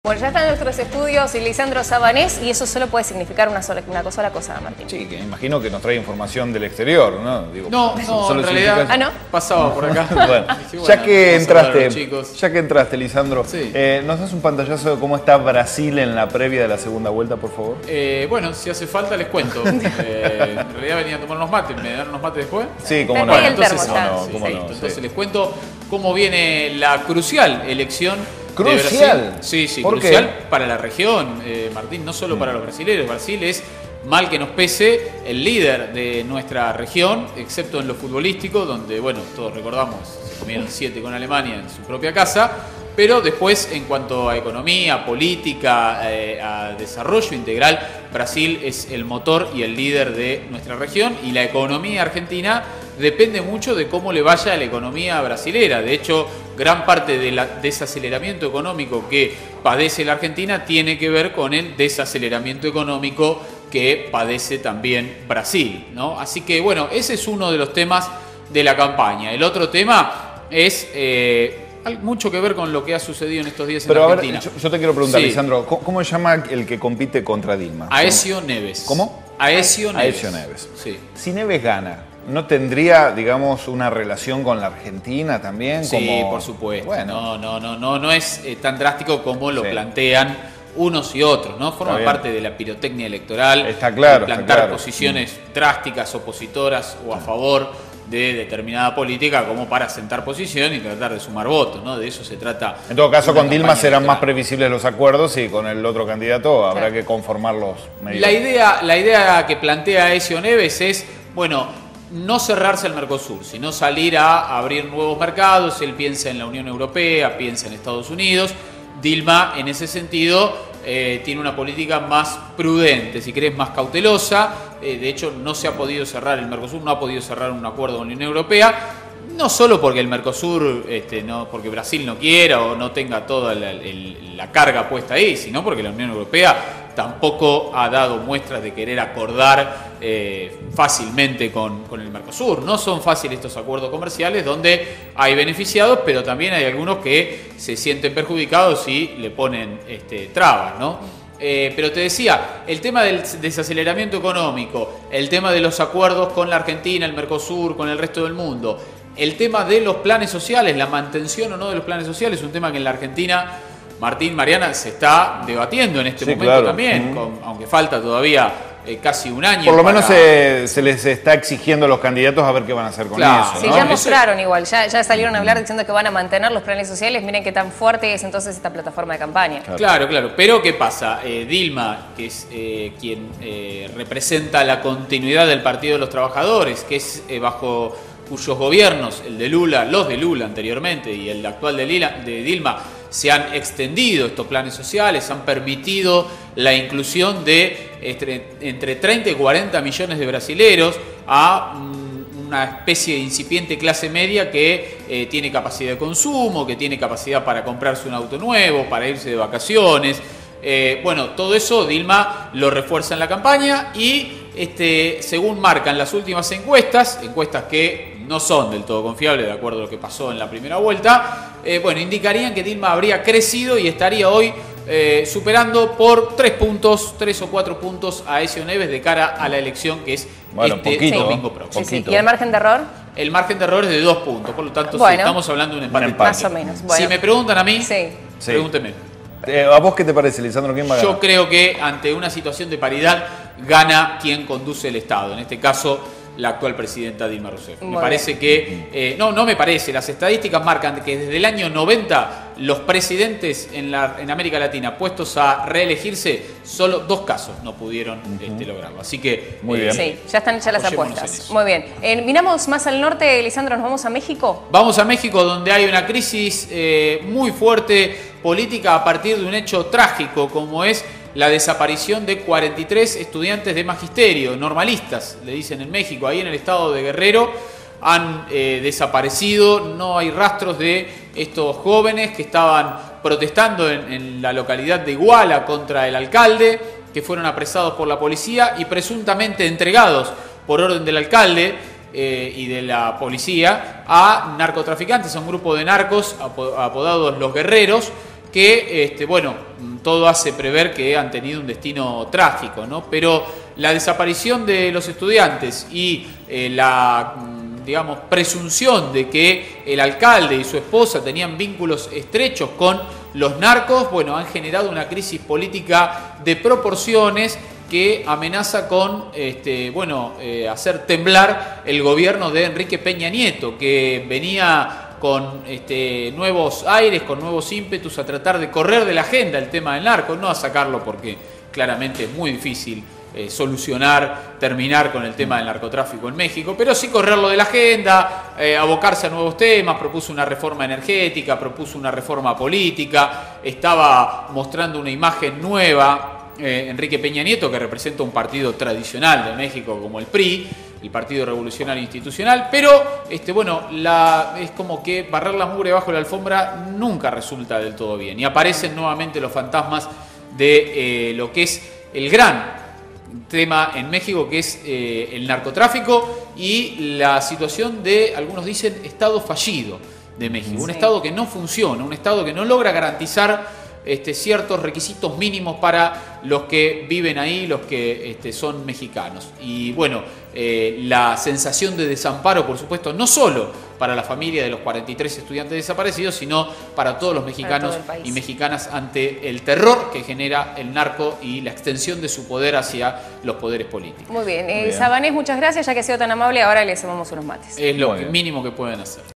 Bueno, ya están en nuestros estudios Lisandro Sabanés y eso solo puede significar una sola cosa, Martín. Sí, que imagino que nos trae información del exterior, ¿no? Digo, no, en realidad ¿Ah, no? Pasaba por acá. Bueno, dije, ya que entraste, Lisandro, sí. ¿nos das un pantallazo de cómo está Brasil en la previa de la segunda vuelta, por favor? Bueno, si hace falta les cuento. En realidad venía a tomar unos mates, ¿me dan unos mates después? Sí, cómo no. Bueno, Entonces, entonces les cuento cómo viene la crucial elección. ¿Crucial? Sí, ¿Por crucial qué? para la región, Martín, no solo para los brasileños. Brasil es, mal que nos pese, el líder de nuestra región, excepto en lo futbolístico, donde, bueno, todos recordamos, se comieron 7 con Alemania en su propia casa, pero después, en cuanto a economía, política, a desarrollo integral, Brasil es el motor y el líder de nuestra región, y la economía argentina depende mucho de cómo le vaya a la economía brasilera. De hecho, gran parte del desaceleramiento económico que padece la Argentina tiene que ver con el desaceleramiento económico que padece también Brasil, ¿no? Así que, bueno, ese es uno de los temas de la campaña. El otro tema es mucho que ver con lo que ha sucedido en estos días en Argentina. Pero a ver, yo te quiero preguntar, Sí. Lisandro, ¿cómo se llama el que compite contra Dilma? Aécio Neves. ¿Cómo? Aécio Neves. Aécio Neves. Sí. Si Neves gana, ¿no tendría, digamos, una relación con la Argentina también? Sí, como... por supuesto. Bueno. No es tan drástico como lo plantean unos y otros, ¿no? Forma parte de la pirotecnia electoral. Está claro, plantar está claro. posiciones drásticas, opositoras o a favor de determinada política como para sentar posición y tratar de sumar votos, ¿no? De eso se trata. En todo caso, con Dilma serán electoral. más previsibles los acuerdos y con el otro candidato habrá que conformarlos medio. La idea que plantea Aécio Neves es, bueno, no cerrarse al Mercosur, sino salir a abrir nuevos mercados. Él piensa en la Unión Europea, piensa en Estados Unidos. Dilma, en ese sentido, tiene una política más prudente, si querés, más cautelosa. De hecho, no se ha podido cerrar el Mercosur, no ha podido cerrar un acuerdo con la Unión Europea. No solo porque el Mercosur, porque Brasil no quiera o no tenga toda la carga puesta ahí, sino porque la Unión Europea tampoco ha dado muestras de querer acordar fácilmente con el Mercosur. No son fáciles estos acuerdos comerciales donde hay beneficiados, pero también hay algunos que se sienten perjudicados y le ponen trabas, ¿no? Pero te decía, el tema del desaceleramiento económico, el tema de los acuerdos con la Argentina, el Mercosur, con el resto del mundo, el tema de los planes sociales, la mantención o no de los planes sociales, es un tema que en la Argentina, Martín, Mariana, se está debatiendo en este momento también, aunque falta todavía casi un año. Por lo menos se les está exigiendo a los candidatos a ver qué van a hacer con eso, ¿no? Sí, ya mostraron igual, ya salieron a hablar diciendo que van a mantener los planes sociales. Miren qué tan fuerte es entonces esta plataforma de campaña. Claro. Pero ¿qué pasa? Dilma, que es quien representa la continuidad del Partido de los Trabajadores, que es bajo cuyos gobiernos, el de Lula, los de Lula anteriormente y el actual de Dilma, se han extendido estos planes sociales, han permitido la inclusión de entre 30 y 40 millones de brasileros a una especie de incipiente clase media que tiene capacidad de consumo, que tiene capacidad para comprarse un auto nuevo, para irse de vacaciones. Bueno, todo eso Dilma lo refuerza en la campaña y según marcan las últimas encuestas que no son del todo confiables de acuerdo a lo que pasó en la primera vuelta, indicarían que Dilma habría crecido y estaría hoy superando por 3 o 4 puntos a Aécio Neves de cara a la elección que es domingo próximo. Sí. ¿Y el margen de error? El margen de error es de 2 puntos, por lo tanto sí, estamos hablando de un empate. Más o menos. Bueno. Si me preguntan a mí, pregúntenme. ¿A vos qué te parece, Lisandro? ¿Quién va a ganar? Yo creo que ante una situación de paridad gana quien conduce el Estado. En este caso, la actual presidenta Dilma Rousseff. Me parece que... no me parece. Las estadísticas marcan que desde el año 90 los presidentes en América Latina puestos a reelegirse, solo 2 casos no pudieron lograrlo. Así que... Muy bien. Sí, ya están hechas las apuestas. Muy bien. Miramos más al norte, Lisandro, ¿nos vamos a México? Vamos a México, donde hay una crisis muy fuerte política a partir de un hecho trágico como es la desaparición de 43 estudiantes de magisterio, normalistas, le dicen en México, ahí en el estado de Guerrero, han desaparecido, no hay rastros de estos jóvenes que estaban protestando en la localidad de Iguala contra el alcalde, que fueron apresados por la policía y presuntamente entregados por orden del alcalde y de la policía a narcotraficantes, a un grupo de narcos apodados Los Guerreros, que, bueno, todo hace prever que han tenido un destino trágico, ¿no? Pero la desaparición de los estudiantes y la, digamos, presunción de que el alcalde y su esposa tenían vínculos estrechos con los narcos, bueno, han generado una crisis política de proporciones que amenaza con hacer temblar el gobierno de Enrique Peña Nieto, que venía con nuevos aires, con nuevos ímpetus a tratar de correr de la agenda el tema del narco, no a sacarlo porque claramente es muy difícil terminar con el tema del narcotráfico en México, pero sí correrlo de la agenda, abocarse a nuevos temas, propuso una reforma energética, propuso una reforma política, estaba mostrando una imagen nueva, Enrique Peña Nieto, que representa un partido tradicional de México como el PRI, el Partido Revolucionario Institucional, pero es como que barrer la mugre bajo la alfombra nunca resulta del todo bien, y aparecen nuevamente los fantasmas de lo que es el gran tema en México, que es el narcotráfico y la situación de, algunos dicen, Estado fallido de México, un Estado que no funciona, un Estado que no logra garantizar ciertos requisitos mínimos para los que viven ahí, los que son mexicanos. Y bueno, la sensación de desamparo, por supuesto, no solo para la familia de los 43 estudiantes desaparecidos, sino para todos los mexicanos y mexicanas ante el terror que genera el narco y la extensión de su poder hacia los poderes políticos. Muy bien. Sabanés, muchas gracias, ya que ha sido tan amable, ahora le hacemos unos mates. Es lo mínimo que pueden hacer.